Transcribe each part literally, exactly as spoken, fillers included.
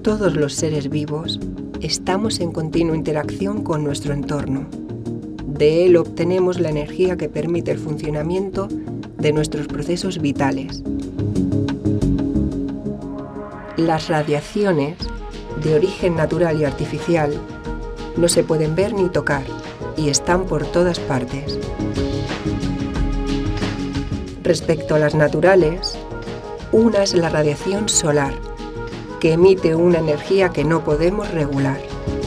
Todos los seres vivos estamos en continua interacción con nuestro entorno. De él obtenemos la energía que permite el funcionamiento de nuestros procesos vitales. Las radiaciones, de origen natural y artificial, no se pueden ver ni tocar y están por todas partes. Respecto a las naturales, una es la radiación solar, que emite una energía que no podemos regular.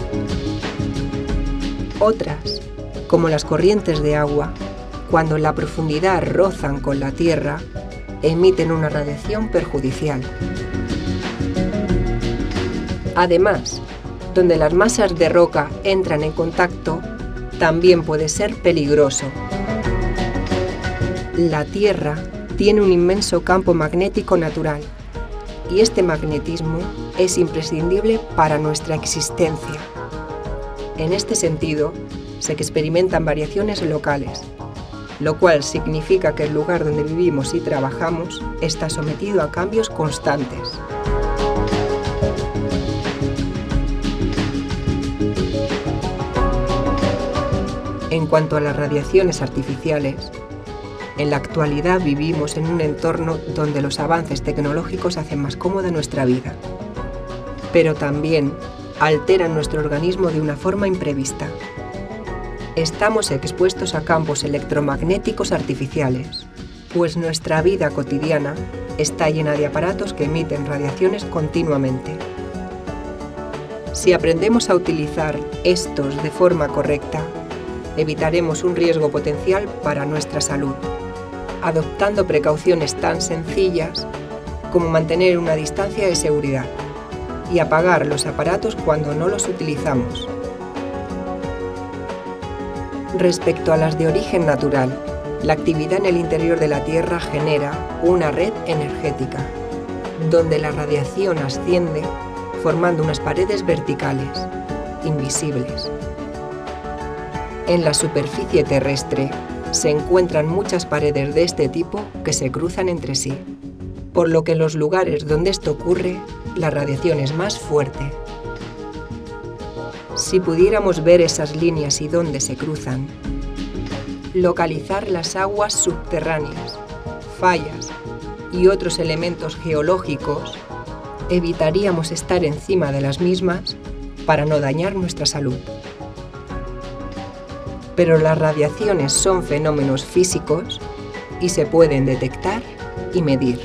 Otras, como las corrientes de agua, cuando en la profundidad rozan con la Tierra, emiten una radiación perjudicial. Además, donde las masas de roca entran en contacto, también puede ser peligroso. La Tierra tiene un inmenso campo magnético natural, y este magnetismo es imprescindible para nuestra existencia. En este sentido, se experimentan variaciones locales, lo cual significa que el lugar donde vivimos y trabajamos está sometido a cambios constantes. En cuanto a las radiaciones artificiales, en la actualidad vivimos en un entorno donde los avances tecnológicos hacen más cómoda nuestra vida, pero también alteran nuestro organismo de una forma imprevista. Estamos expuestos a campos electromagnéticos artificiales, pues nuestra vida cotidiana está llena de aparatos que emiten radiaciones continuamente. Si aprendemos a utilizar estos de forma correcta, evitaremos un riesgo potencial para nuestra salud, adoptando precauciones tan sencillas como mantener una distancia de seguridad y apagar los aparatos cuando no los utilizamos. Respecto a las de origen natural, la actividad en el interior de la Tierra genera una red energética, donde la radiación asciende formando unas paredes verticales, invisibles. En la superficie terrestre se encuentran muchas paredes de este tipo que se cruzan entre sí, por lo que en los lugares donde esto ocurre, la radiación es más fuerte. Si pudiéramos ver esas líneas y dónde se cruzan, localizar las aguas subterráneas, fallas y otros elementos geológicos, evitaríamos estar encima de las mismas para no dañar nuestra salud. Pero las radiaciones son fenómenos físicos y se pueden detectar y medir.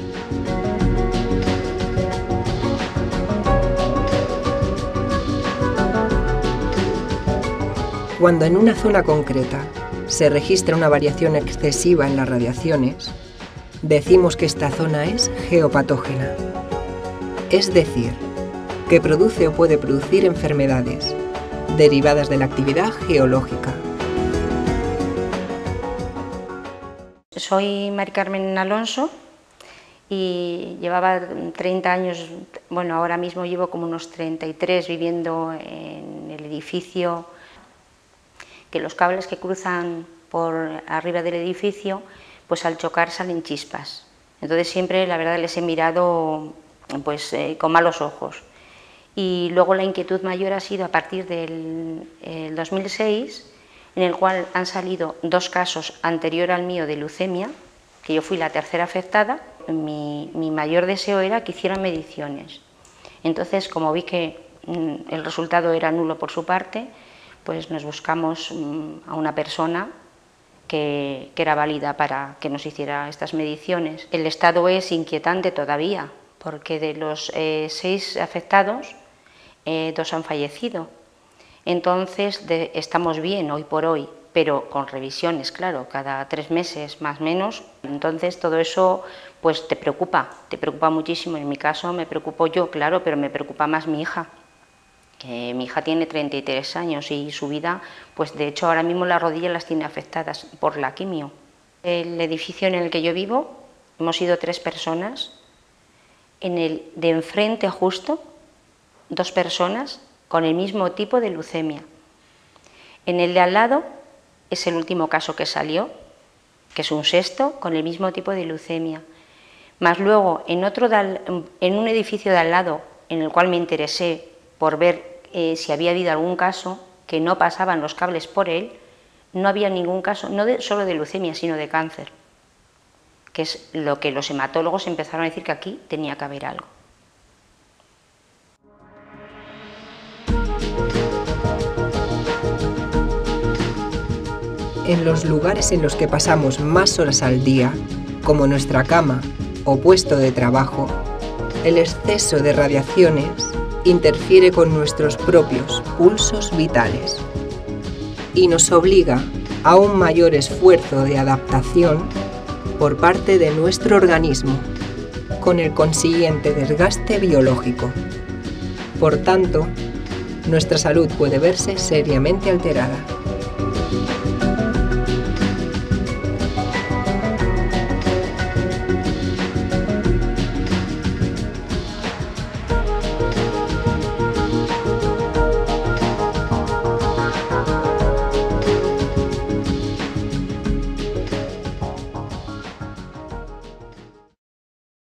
Cuando en una zona concreta se registra una variación excesiva en las radiaciones, decimos que esta zona es geopatógena, es decir, que produce o puede producir enfermedades derivadas de la actividad geológica. Soy Mari Carmen Alonso y llevaba treinta años, bueno, ahora mismo llevo como unos treinta y tres viviendo en el edificio, que los cables que cruzan por arriba del edificio, pues al chocar salen chispas. Entonces siempre, la verdad, les he mirado pues eh, con malos ojos. Y luego la inquietud mayor ha sido a partir del el dos mil seis, en el cual han salido dos casos anterior al mío de leucemia, que yo fui la tercera afectada. Mi, mi mayor deseo era que hicieran mediciones. Entonces, como vi que mm, el resultado era nulo por su parte, pues nos buscamos mm, a una persona que, que era válida para que nos hiciera estas mediciones. El estado es inquietante todavía, porque de los eh, seis afectados, eh, dos han fallecido. Entonces de, estamos bien hoy por hoy, pero con revisiones, claro, cada tres meses más o menos. Entonces todo eso pues te preocupa, te preocupa muchísimo. En mi caso me preocupo yo, claro, pero me preocupa más mi hija. Que mi hija tiene treinta y tres años y su vida, pues de hecho ahora mismo las rodillas las tiene afectadas por la quimio. El edificio en el que yo vivo, hemos sido tres personas. En el de enfrente justo, dos personas con el mismo tipo de leucemia. En el de al lado es el último caso que salió, que es un sexto con el mismo tipo de leucemia. Más luego en, otro de al, en un edificio de al lado en el cual me interesé por ver eh, si había habido algún caso que no pasaban los cables por él, no había ningún caso, no de, solo de leucemia, sino de cáncer, que es lo que los hematólogos empezaron a decir que aquí tenía que haber algo. En los lugares en los que pasamos más horas al día, como nuestra cama o puesto de trabajo, el exceso de radiaciones interfiere con nuestros propios pulsos vitales y nos obliga a un mayor esfuerzo de adaptación por parte de nuestro organismo, con el consiguiente desgaste biológico. Por tanto, nuestra salud puede verse seriamente alterada.